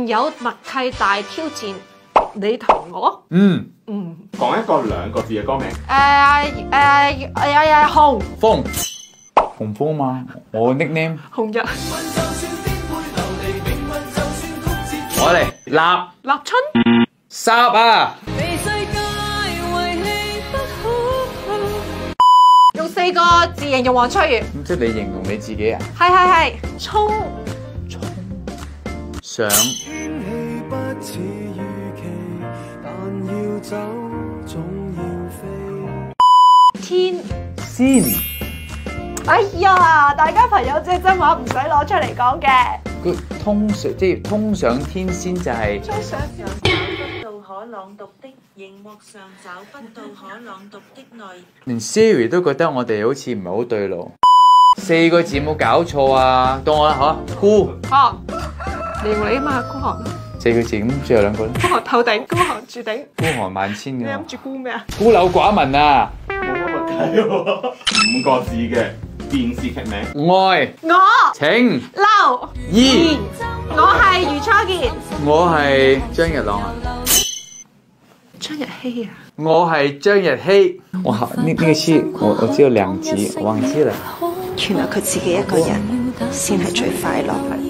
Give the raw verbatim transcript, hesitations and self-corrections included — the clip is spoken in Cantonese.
有默契大挑戰，你同我。 嗯嗯。 講一個兩個字嘅歌名。 誒誒誒誒紅風，紅風嘛，我 nickname。 紅日。 我嚟立立春。 霎啊！ 用四個字形容黃翠如。 咁即係你形容你自己啊？ 係係係，衝衝上天先。 哎呀，大家朋友即係真話唔使攞出嚟講嘅。 佢通上即係通上天仙就係、 衝上天找不到可朗讀的熒幕上找不到可朗讀的內容。 連 Siri 都覺得我哋好似唔係好對路。四個字冇搞錯啊！到我啦嚇，孤寒，形容你啊嘛，孤寒。 四個字咁，最後兩個咧？ 孤寒透頂，孤寒住頂。 孤寒萬千嘅。 你諗住孤咩啊？ 孤陋寡聞啊！ 冇乜問題喎。五個字嘅電視劇名。 愛我情嬲意， 我係余初傑。 我係張日朗啊！ 張日曦啊！ 我係張日曦。哇！呢呢個詞我我只有兩字，我忘記了。 原來佢自己一個人先係最快樂。